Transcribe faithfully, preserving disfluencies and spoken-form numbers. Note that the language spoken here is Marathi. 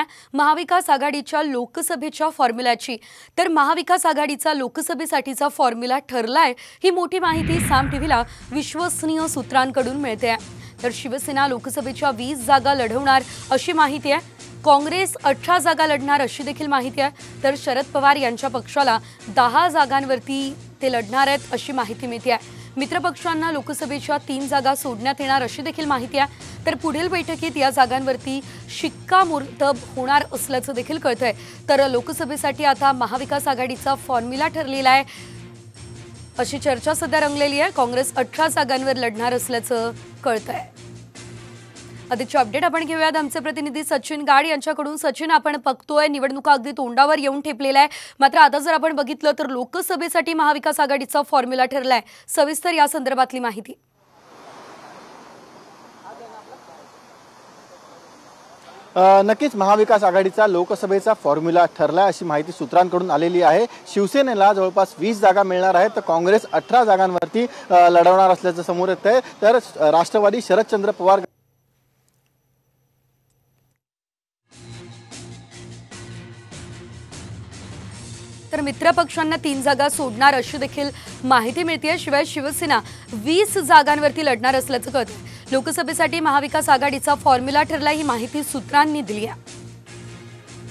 महाविकास आघाडीच्या लोकसभेच्या फॉर्म्युलाची। तर महाविकास आघाडीचा लोकसभेसाठीचा फॉर्म्युला ठरलाय ही मोठी माहिती साम टीव्हीला विश्वसनीय सूत्रांकडून मिळते। तर शिवसेना लोकसभेच्या वीस जागा लढवणार अशी माहिती आहे। काँग्रेस अठरा जागा लढणार अशी देखील माहिती आहे। तर शरद पवार यांच्या पक्षाला दहा जागांवरती ते लढणार आहेत अशी माहिती मिळते आहे। मित्रपक्षांना लोकसभेच्या तीन जागा सोडण्यात येणार अशी देखील माहिती आहे। तर पुढील बैठकीत या जागांवरती शिक्कामोर्तब होणार असल्याचं देखील कळतंय। तर लोकसभेसाठी आता महाविकास आघाडीचा फॉर्म्युला ठरलेला आहे अशी चर्चा सध्या रंगलेली आहे। काँग्रेस अठरा जागांवर लढणार असल्याचं कळतंय। अधिकचे अपडेट आपण घेऊयात आमचे प्रतिनिधी सचिन गाड यांच्याकडून। सचिन, आपण बघतोय निवडणुका अगदी तोंडावर येऊन ठेपलेला आहे, मात्र आता जर आपण बघितलं तर लोकसभेसाठी महाविकास आघाडीचा फॉर्म्युला ठरलाय। सविस्तर या संदर्भातली माहिती। नक्कीच महाविकास आघाडीचा लोकसभेचा फॉर्म्युला ठरला अशी माहिती सूत्रांकडून आलेली आहे। शिवसेनेला जवळपास वीस जागा मिळणार आहेत, तर काँग्रेस अठरा जागांवरती लढवणार असल्याचं समोर येतंय। तर राष्ट्रवादी शरदचंद्र पवार तर मित्रपक्षांना तीन जागा सोडणार अशी देखील माहिती मिळते। शिवाय शिवसेना वीस जागांवरती लढणार असल्याचं कळतं। लोकसभेसाठी महाविकास आघाडीचा फॉर्म्युला ठरला ही माहिती सूत्रांनी दिली आहे।